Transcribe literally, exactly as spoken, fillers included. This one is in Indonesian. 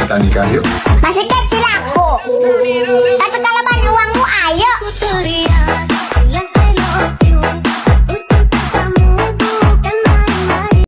kita nikah yuk. Masih kecil aku. Tapi kalau banyak uangmu, ayo.